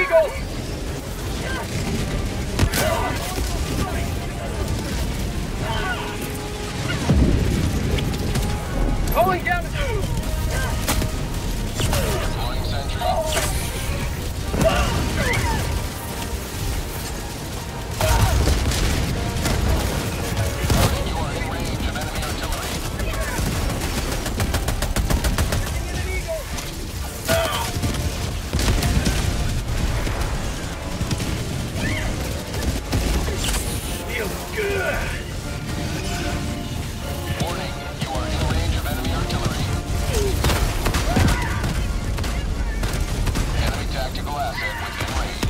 Eagle! Calling down Deploying sentry. You are in range of enemy artillery. Feels good! Warning, you are in range of enemy artillery. Enemy tactical asset within range.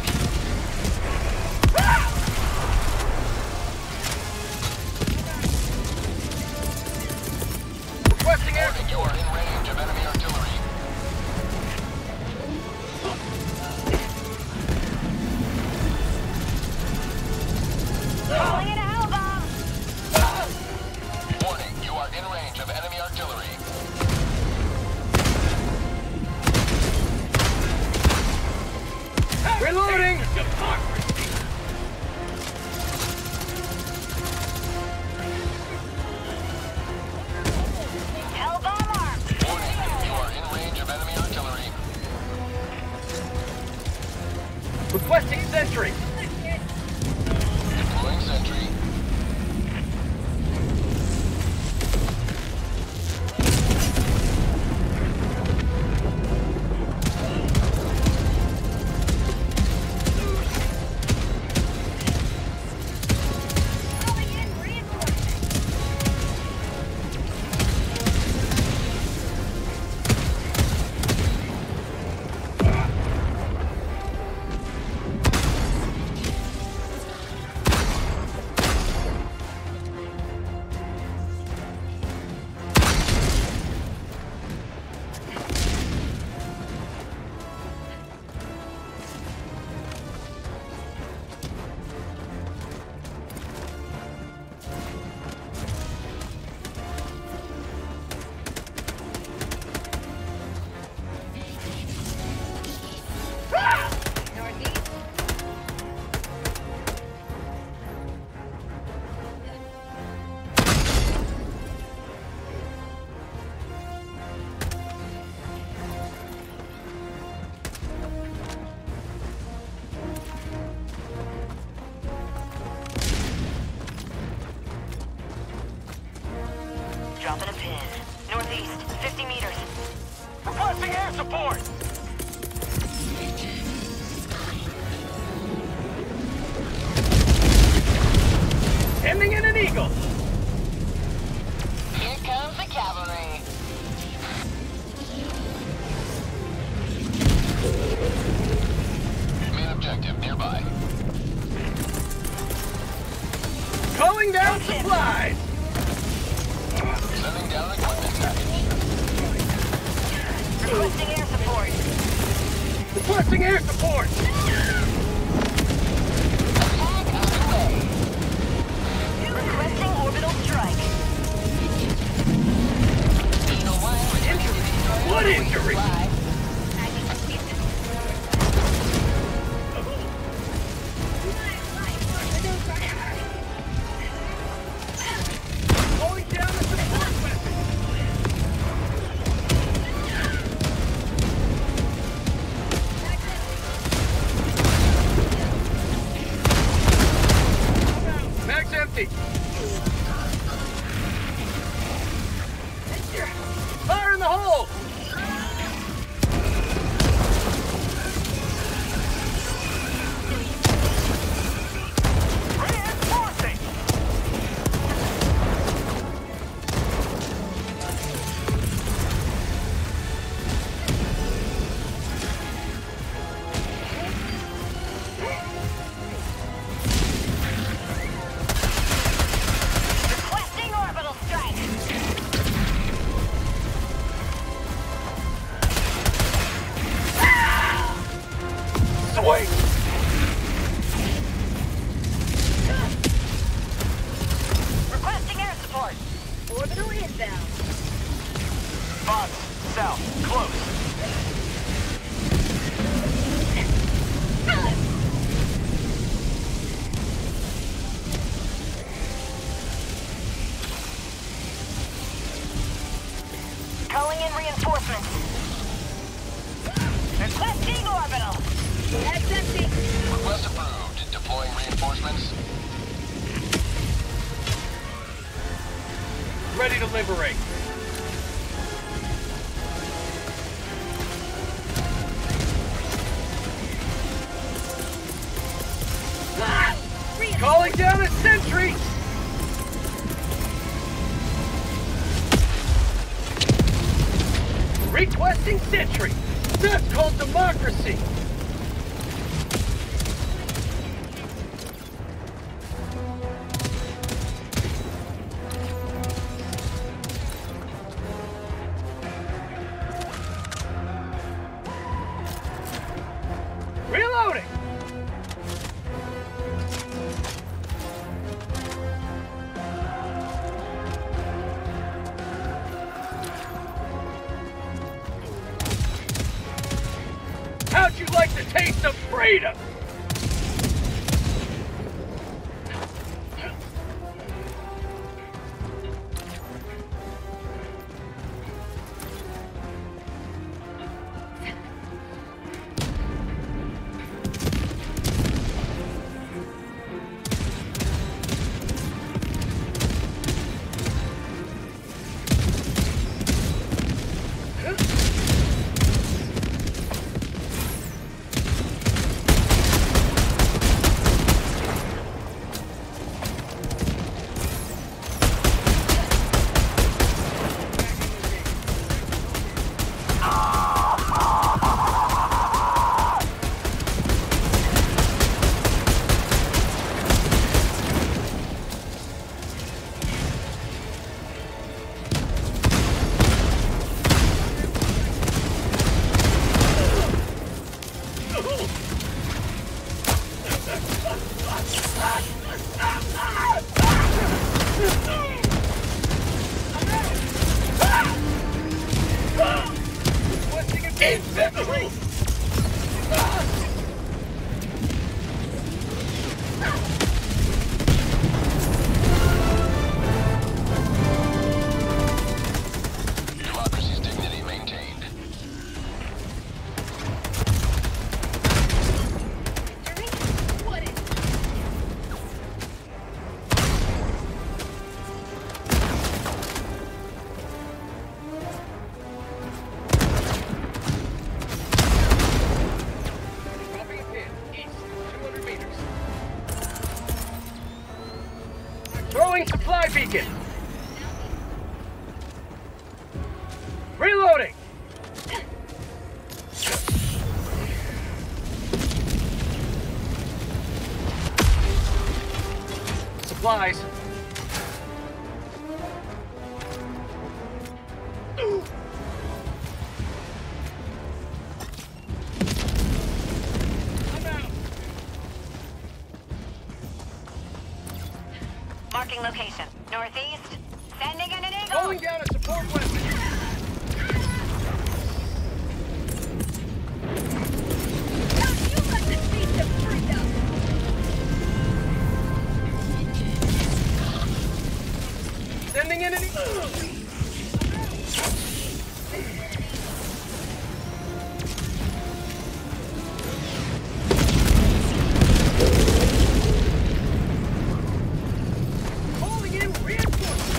Requesting air Warning, you are in range of enemy artillery. Calling in a hell bomb! Warning, you are in range of enemy artillery. Reloading! Hell bomb armed! Warning, you are in range of enemy artillery. Requesting sentry! Deploying sentry. Calling in reinforcements! Northeast. Dropping a pin. Northeast, 50 meters. Requesting air support! Sending in an Eagle! Here comes the cavalry. Main objective nearby. Calling down supplies! Sending down equipment package. Requesting air support. Requesting air support! Attack underway. Requesting orbital strike. Eagle 1 Injury! What injury? Calling down the support weapon! Mag's empty! Fire in the hole! Reinforcing! Requesting orbital strike. Sweet! Requesting air support. Orbital inbound. Box, south, close. in reinforcements. Requesting orbital. That's empty. Request approved. Deploying reinforcements. Ready to liberate. Calling down a sentry! Requesting sentry! That's called democracy! Reloading! How'd you like the taste of freedom? Infantry! Democracy's dignity maintained. What is Dropping a pin. East, 200 meters. Throwing supply beacon. Reloading. Supplies. I'm out. marking location? Northeast. Sending in an eagle. Calling down a support weapon. Don't you let the beast of freedom. Sending in an calling in reinforcements.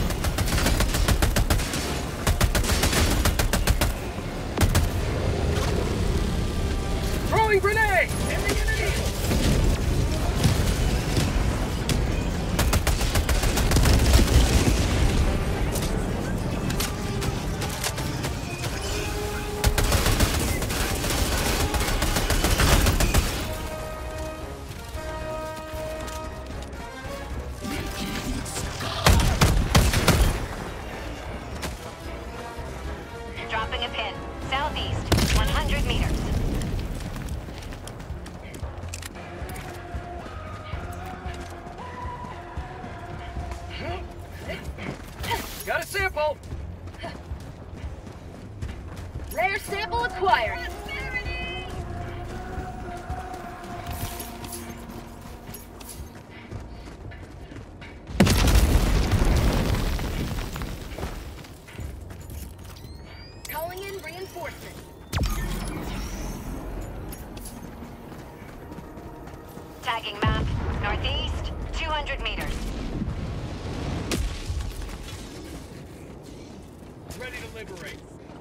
Throwing grenade. Sending in an eagle. Dropping a pin. Southeast. 100 meters. Got a sample. Rare sample acquired. liberate.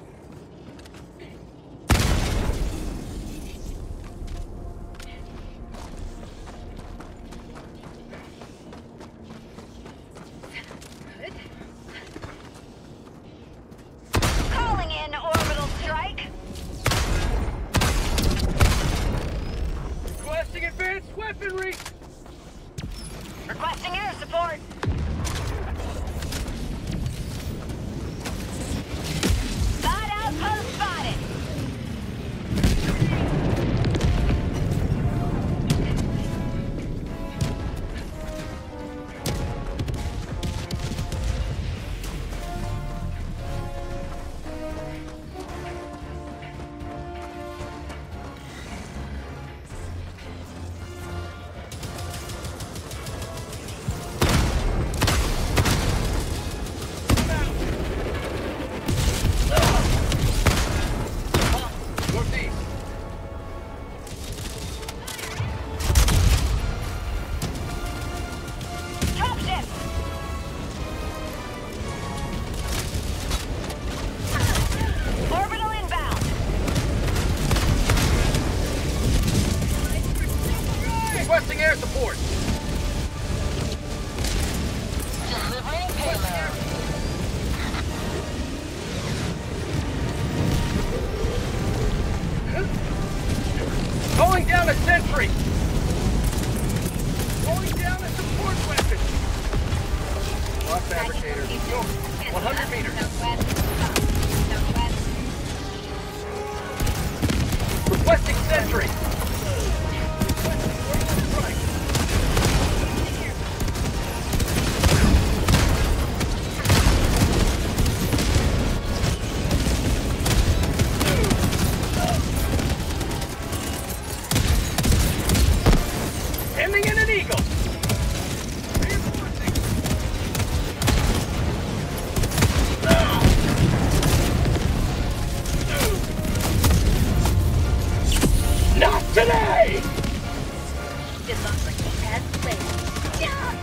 Calling in orbital strike. Requesting advanced weaponry. Requesting air support. Thought outpost spotted. Northeast. Dropship. Orbital inbound. Requesting air support. Delivering payload. Calling down a sentry. Calling down a support weapon. Lock fabricator. North, 100 meters. Requesting sentry. Ending in an eagle. Reinforcing. Not today! It looks like he has played. Yeah.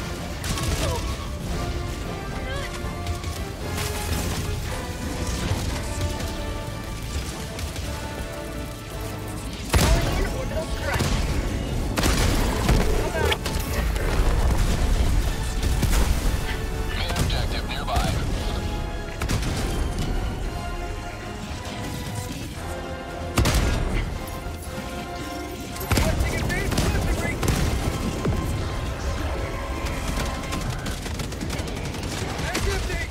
Calling in orbital strike. Main objective nearby. Requesting advanced weaponry. That's empty.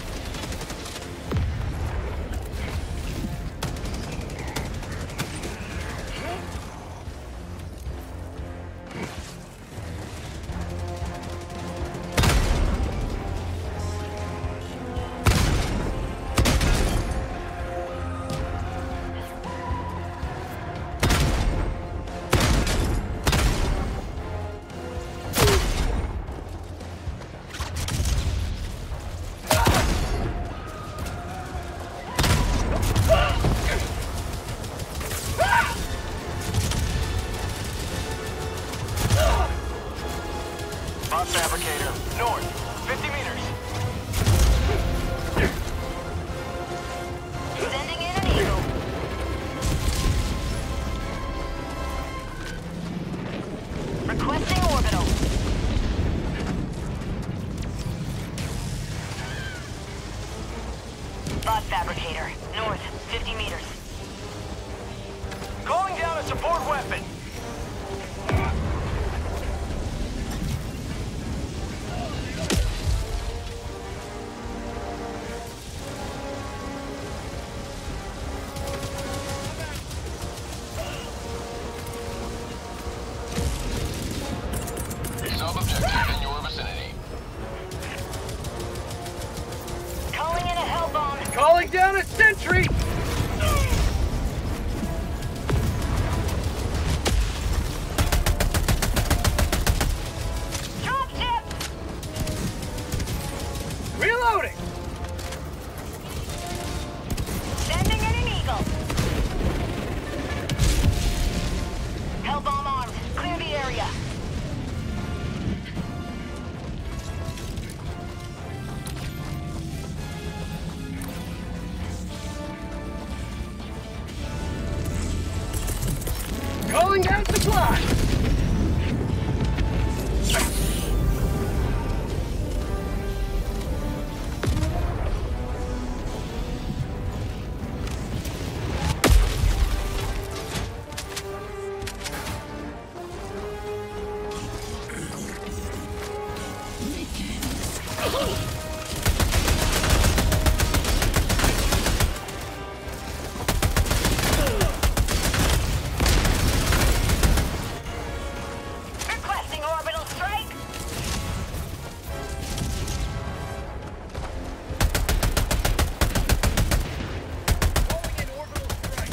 Bot fabricator. North. 50 meters. Sending in an eagle. Requesting orbital. Bot fabricator. North, 50 meters. Calling down a support weapon. Sub-objective in your vicinity. Calling in a hell bomb. Calling down a sentry. Dropship! Reloading. Sending in an eagle. Hell bomb armed. Clear the area. Requesting orbital strike. Calling in orbital strike.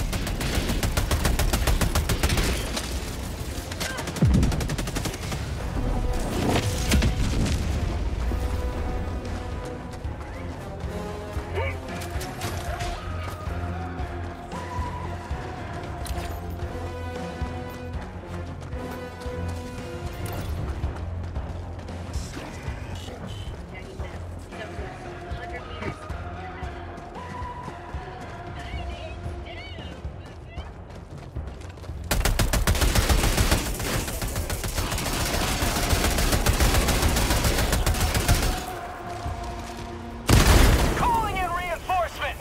Calling in reinforcements!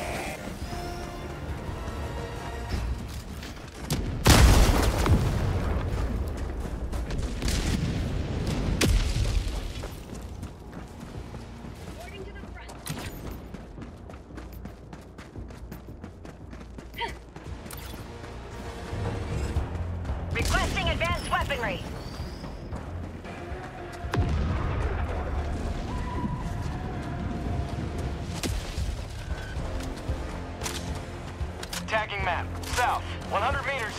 Boarding to the front. Requesting advanced weaponry. Tagging map. South. 100 meters.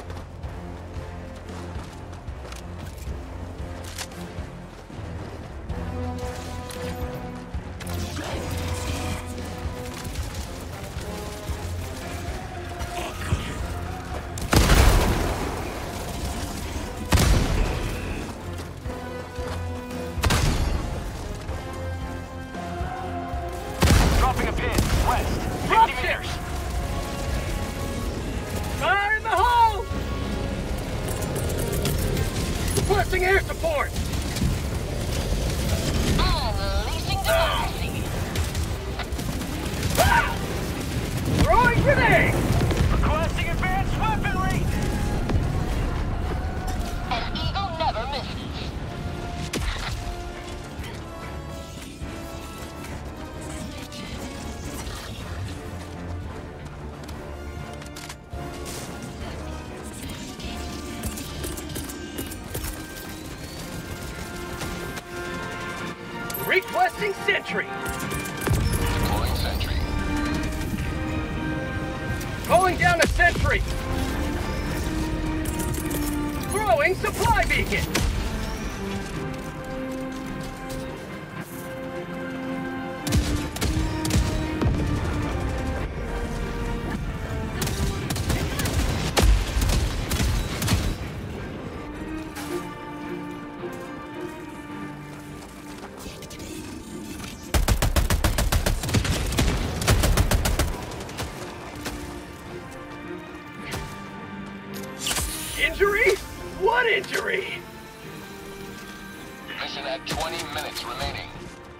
Dropping a pin. West. 50 meters. Fire in the hole! Requesting air support! Unleashing democracy. Throwing grenade! Requesting advanced weaponry! An eagle never misses. Requesting sentry! Deploying sentry. Calling down a sentry! Throwing supply beacon! Injury? What injury? Mission at 20 minutes remaining.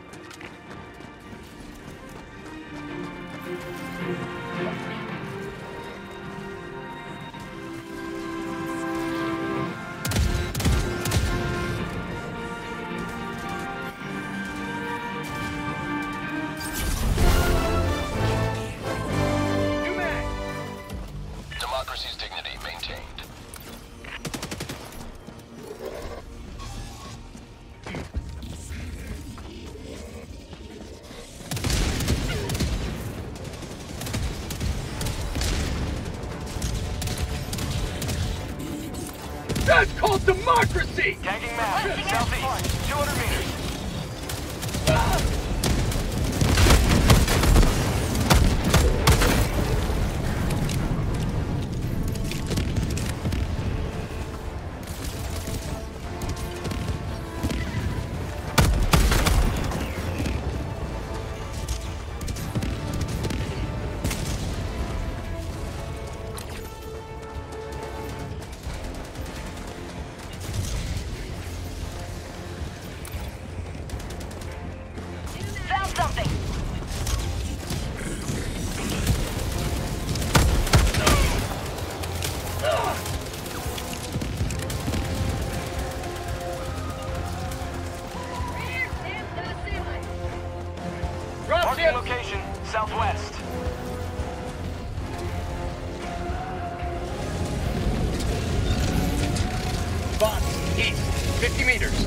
New mag! Democracy's dignity maintained. That's called democracy! Tagging map. Southeast. 200 meters. Found something. Rear stand assist. Ship. location, southwest. Boss, east, 50 meters.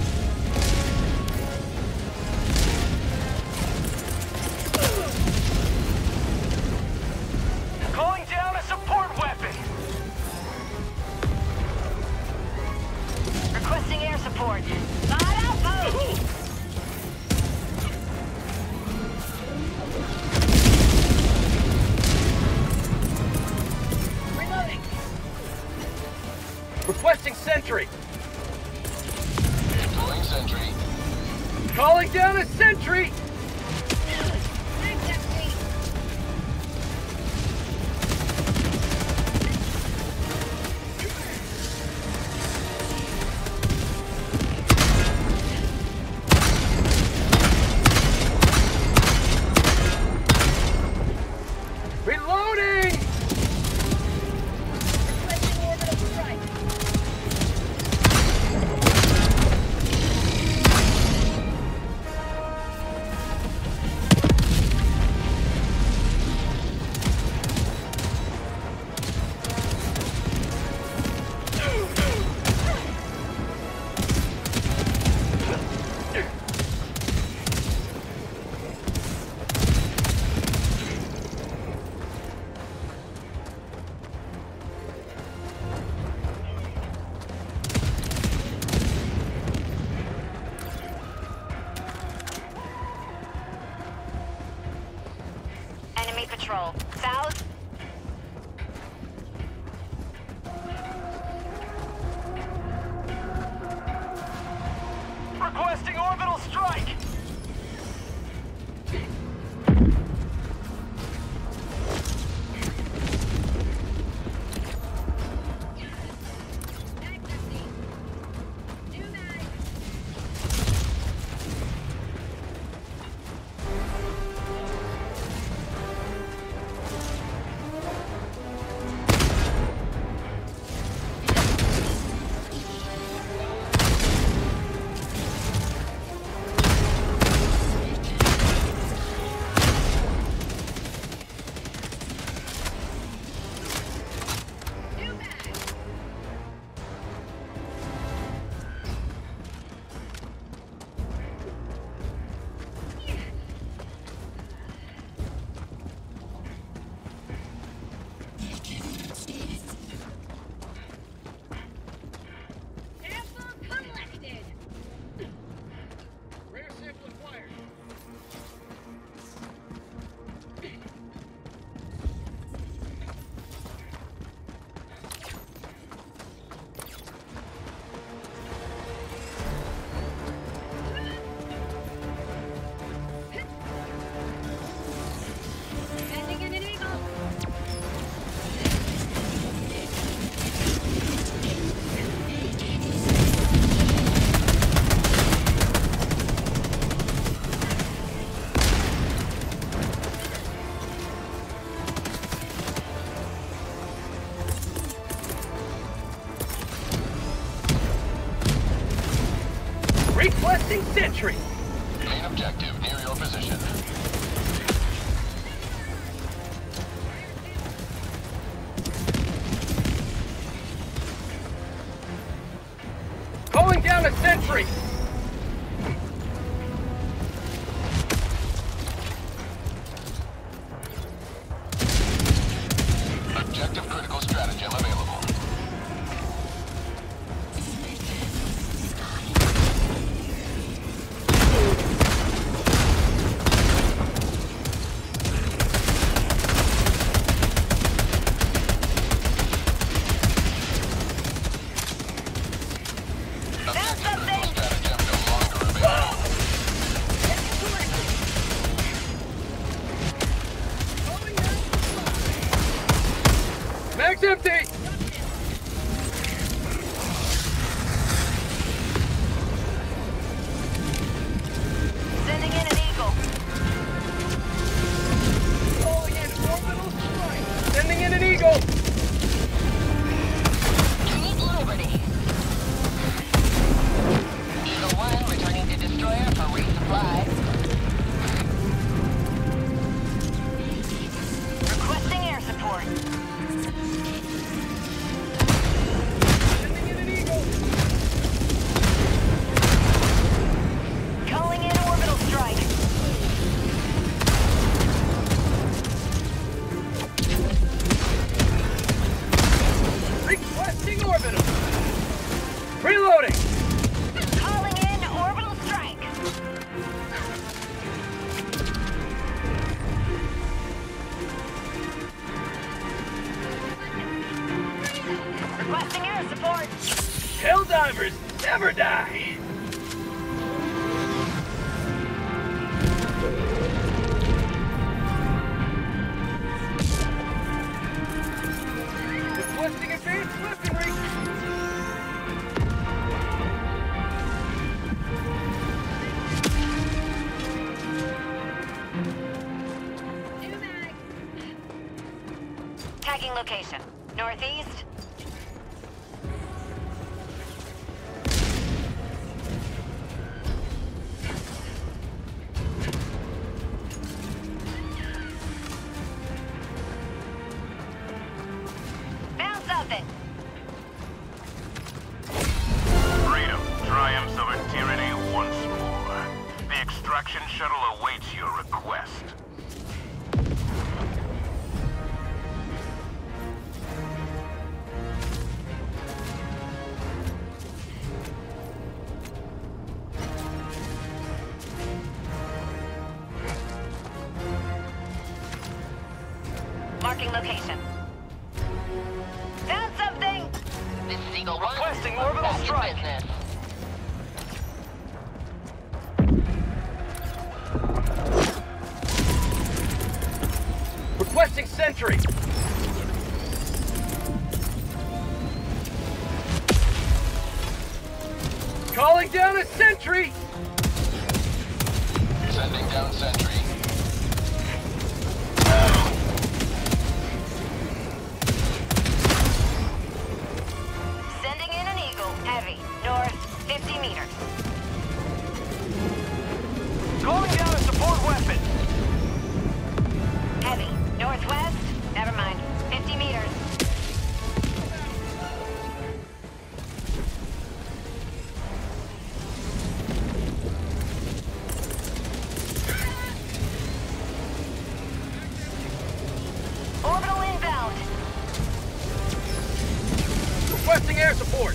Calling down a support weapon. Requesting air support. Not outpost. Reloading. Requesting sentry. Deploying sentry. Calling down a sentry. Access me. Reloading. Requesting orbital strike. Enemy patrol. South. Requesting orbital strike. Access me. New mag. New mag. Sample collected. Rare sample acquired. Sending in an eagle. Requesting sentry. Main objective near your position. Calling down a sentry. Objective critical stratagem available. survivors never die. Requesting advanced weaponry. New mag. Tagging location. Northeast. Found something. Freedom triumphs over tyranny once more. The extraction shuttle awaits your request. Marking location. Found something! This is Eagle 1. Requesting orbital Back in strike. business. Requesting sentry. Calling down a sentry. Sending down sentry. Sending in an Eagle. Heavy. North, 50 meters. Calling down a support weapon. Heavy. Northwest. Never mind. 50 meters. Orbital inbound. Requesting air support.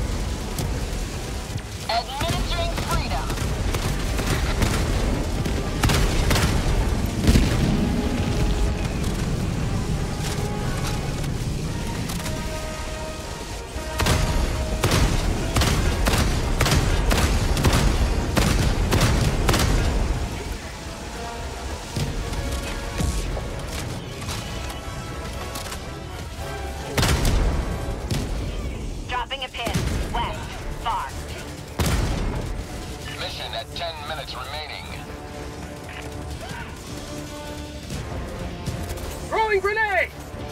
Administering freedom. Dropping a pin. West. Far. Mission at 10 minutes remaining. Throwing grenade.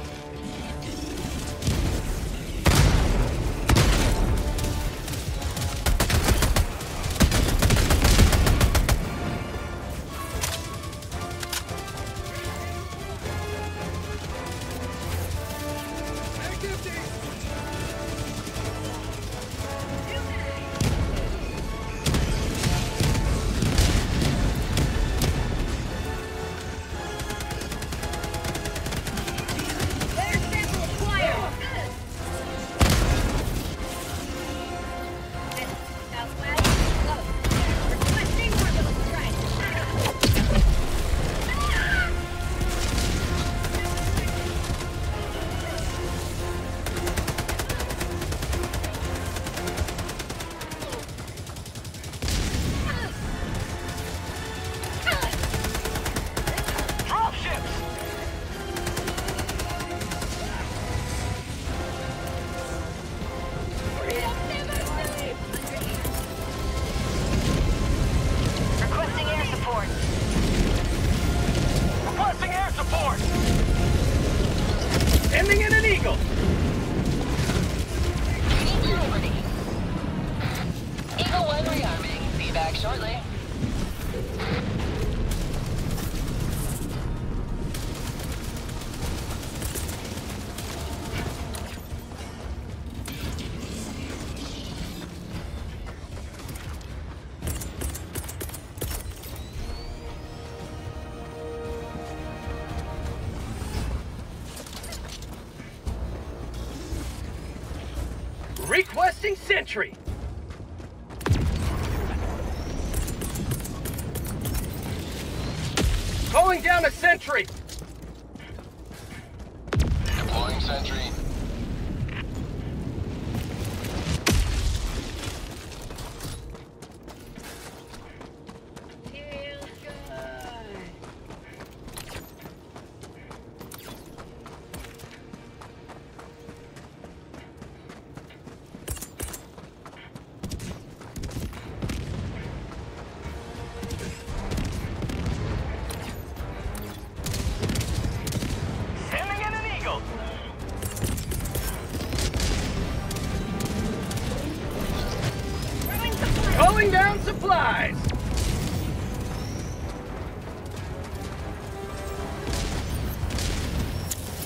Air sample acquired. Southwest. Close. Requesting orbital strike. Dropships. Requesting air support. Requesting air support. Sending in an Eagle. Waiting for liberty. Eagle 1 rearming. Be back shortly. Requesting sentry. Calling down a sentry. Deploying sentry.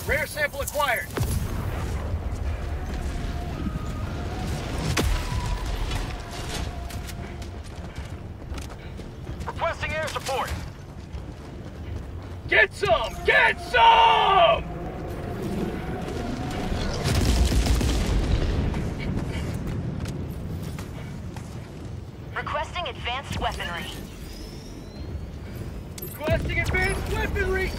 Rare sample acquired. Requesting air support. Get some! Get some! Requesting advanced weaponry. Requesting advanced weaponry!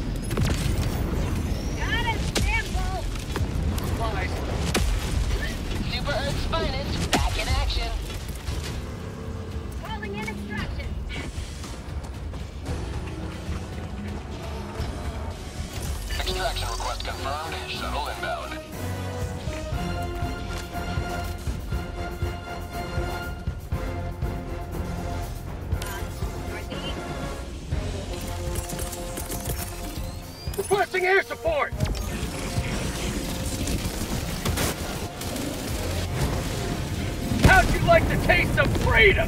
Got a sample! Supplies. Super Earth's finest, back in action. Calling in extraction. Extraction request confirmed. Shuttle inbound. Northeast. Requesting air support! How'd you like the taste of freedom?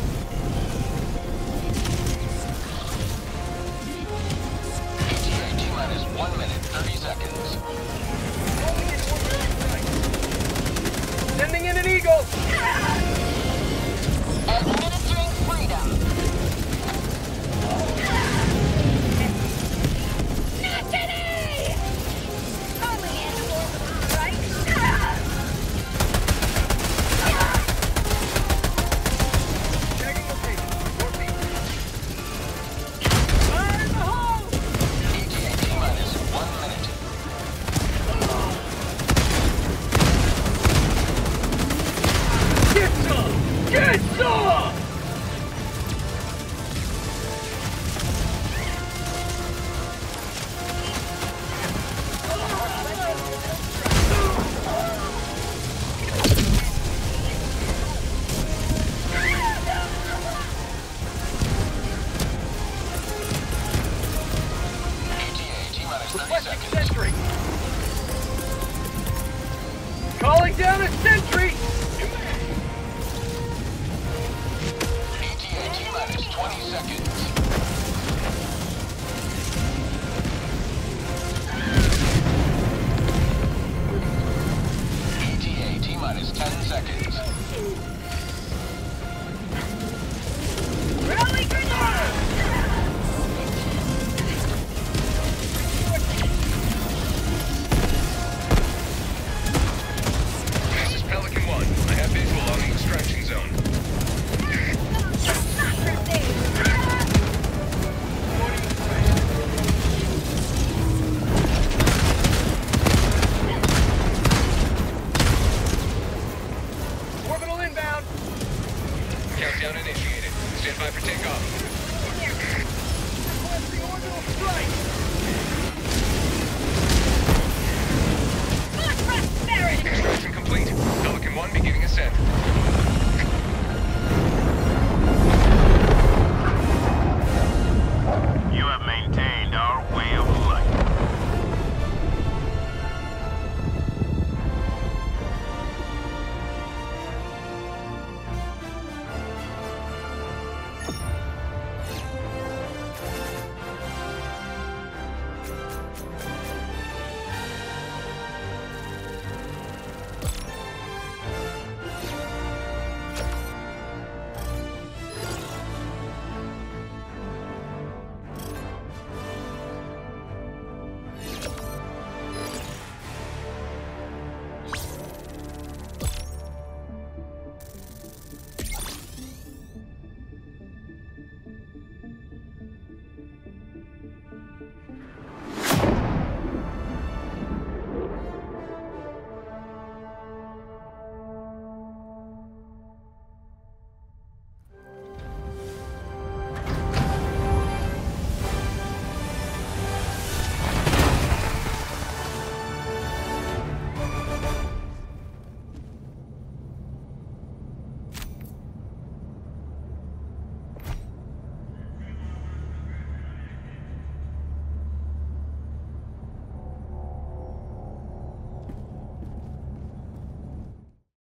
ETA T-minus 1 minute, 30 seconds. Sending in an eagle! Administering freedom. Not today! Calling in orbital strike. Tagging location. Northeast. Fire in the hole! ETA T-minus 1 minute. Get some! Get some! ETA T-minus 30 Requesting seconds. sentry. Calling down a sentry! ETA T-minus 20 seconds.